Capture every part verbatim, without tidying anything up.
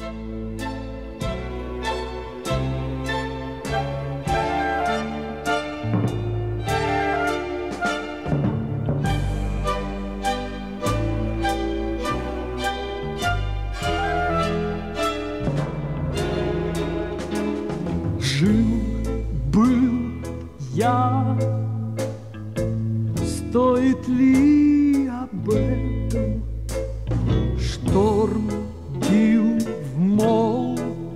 Жил-был я, стоит ли об этом? Шторм бил в мол,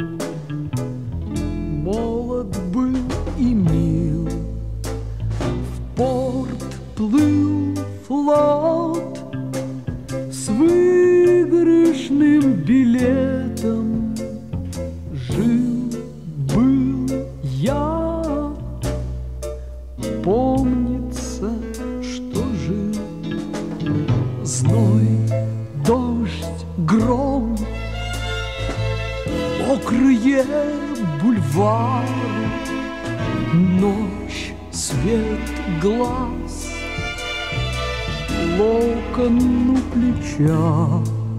молод был и мил. В порт плыл флот с выигрышным билетом. Жил-был я, помнится, что жил. Зной, дождь, гром, мокрые бульвары, ночь, свет глаз, локон у плеча.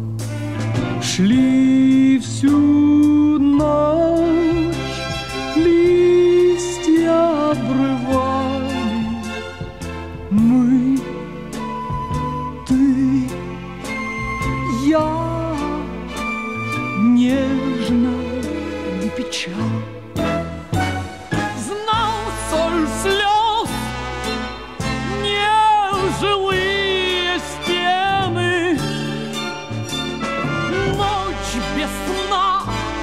Шли всю ночь, листья обрывали. Мы, ты, я, нежно и печаль. Знал соль слез, нежилые стены, ночь без сна,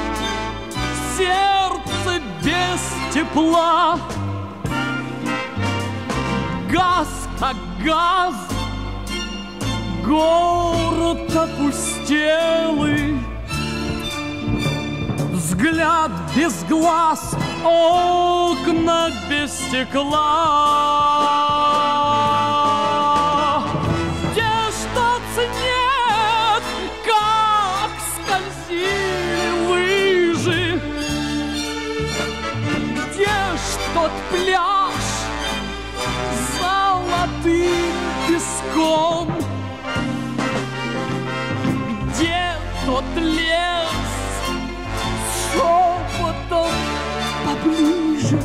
сердце без тепла. Газ как газ, город опустелый, взгляд без глаз, окна без стекла. Где что-то нет, как скользили лыжи, где что-то пляж с золотым песком, где тот лес шепотом поближе,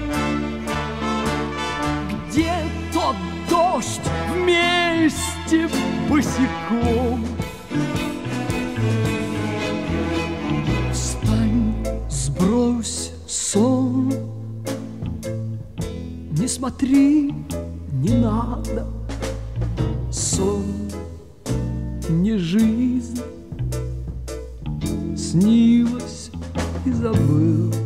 где тот дождь вместе босиком. Встань, сбрось сон, не смотри, не надо. Сон не жизнь, снилось и забыл.